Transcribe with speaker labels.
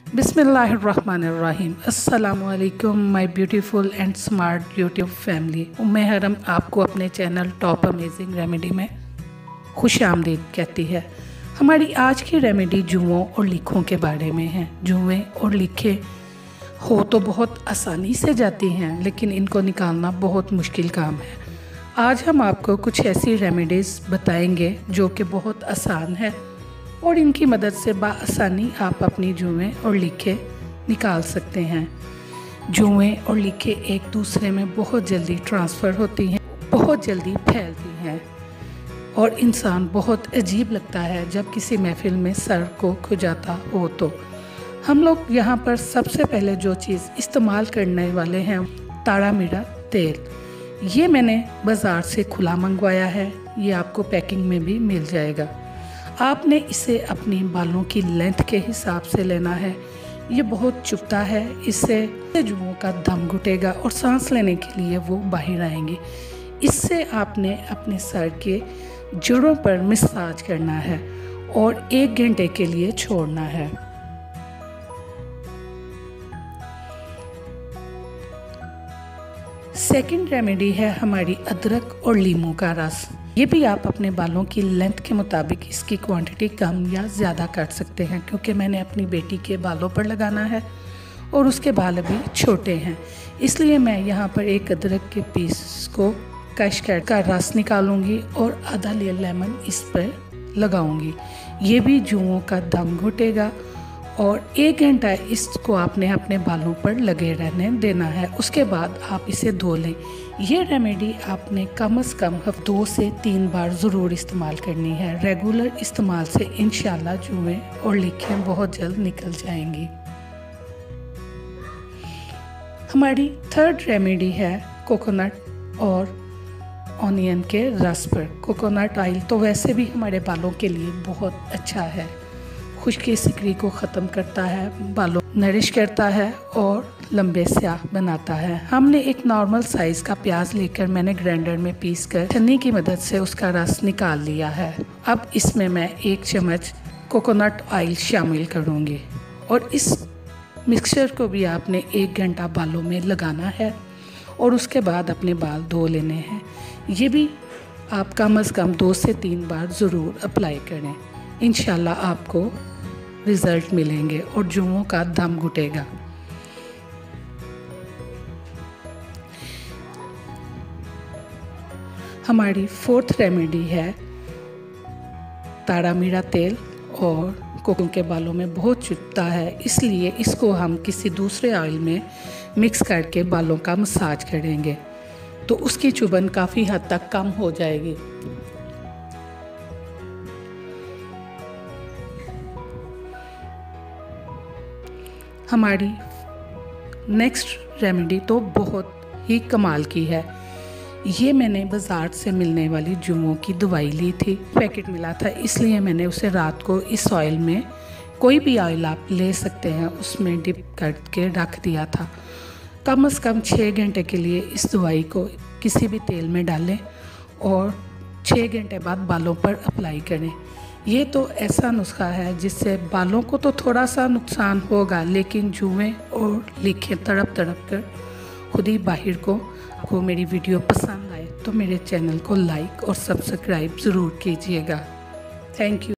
Speaker 1: बिस्मिल्लाहिर्रहमानिर्रहीम। अस्सलामुअलैकुम my beautiful and smart YouTube family. Umme Haram आपको अपने चैनल टॉप अमेजिंग रेमेडी में खुश आमदीद कहती है। हमारी आज की रेमेडी जुओं और लीखों के बारे में है। जुएँ और लीखें हो तो बहुत आसानी से जाती हैं, लेकिन इनको निकालना बहुत मुश्किल काम है। आज हम आपको कुछ ऐसी रेमेडीज़ बताएंगे जो कि बहुत आसान है और इनकी मदद से बआसानी आप अपनी जुएँ और लीखें निकाल सकते हैं। जुएँ और लीखें एक दूसरे में बहुत जल्दी ट्रांसफ़र होती हैं, बहुत जल्दी फैलती हैं और इंसान बहुत अजीब लगता है जब किसी महफिल में सर को खुजाता हो। तो हम लोग यहाँ पर सबसे पहले जो चीज़ इस्तेमाल करने वाले हैं, ताड़ा मीरा तेल। ये मैंने बाज़ार से खुला मंगवाया है, ये आपको पैकिंग में भी मिल जाएगा। आपने इसे अपनी बालों की लेंथ के हिसाब से लेना है। ये बहुत चुभता है, इससे जुओं का दम घुटेगा और सांस लेने के लिए वो बाहर आएंगे। इससे आपने अपने सर के जड़ों पर मसाज करना है और 1 घंटे के लिए छोड़ना है। सेकंड रेमेडी है हमारी अदरक और लीमू का रस। ये भी आप अपने बालों की लेंथ के मुताबिक इसकी क्वांटिटी कम या ज़्यादा कर सकते हैं, क्योंकि मैंने अपनी बेटी के बालों पर लगाना है और उसके बाल अभी छोटे हैं, इसलिए मैं यहाँ पर एक अदरक के पीस को क्रश कर का रस निकालूंगी और आधा लेमन इस पर लगाऊंगी। ये भी जुओं का दम घुटेगा और 1 घंटा इसको आपने अपने बालों पर लगे रहने देना है। उसके बाद आप इसे धो लें। ये रेमेडी आपने कम से कम 2 से 3 बार ज़रूर इस्तेमाल करनी है। रेगुलर इस्तेमाल से इंशाल्लाह जुएँ और लीखें बहुत जल्द निकल जाएंगी। हमारी थर्ड रेमेडी है कोकोनट और ऑनियन के रस पर। कोकोनट ऑयल तो वैसे भी हमारे बालों के लिए बहुत अच्छा है, खुश्की सिकरी को ख़त्म करता है, बालों नरिश करता है और लंबे स्याह बनाता है। हमने एक नॉर्मल साइज़ का प्याज लेकर मैंने ग्राइंडर में पीस कर छन्नी की मदद से उसका रस निकाल लिया है। अब इसमें मैं 1 चम्मच कोकोनट ऑयल शामिल करूँगी और इस मिक्सचर को भी आपने 1 घंटा बालों में लगाना है और उसके बाद अपने बाल धो लेने हैं। ये भी आप कम से कम 2 से 3 बार ज़रूर अप्लाई करें, इंशाल्लाह आपको रिज़ल्ट मिलेंगे और जुओं का दम घुटेगा। हमारी फोर्थ रेमेडी है ताड़ा मीरा तेल और कोकों के बालों में बहुत चुभता है, इसलिए इसको हम किसी दूसरे ऑयल में मिक्स करके बालों का मसाज करेंगे तो उसकी चुभन काफ़ी हद तक कम हो जाएगी। हमारी नेक्स्ट रेमेडी तो बहुत ही कमाल की है। ये मैंने बाज़ार से मिलने वाली जुओं की दवाई ली थी, पैकेट मिला था, इसलिए मैंने उसे रात को इस ऑयल में, कोई भी ऑयल आप ले सकते हैं, उसमें डिप करके रख दिया था। कम से कम 6 घंटे के लिए इस दवाई को किसी भी तेल में डालें और 6 घंटे बाद बालों पर अप्लाई करें। ये तो ऐसा नुस्खा है जिससे बालों को तो थोड़ा सा नुकसान होगा, लेकिन जुएँ और लीखें तड़प तड़प कर खुद ही बाहर को मेरी वीडियो पसंद आए तो मेरे चैनल को लाइक और सब्सक्राइब ज़रूर कीजिएगा। Thank you.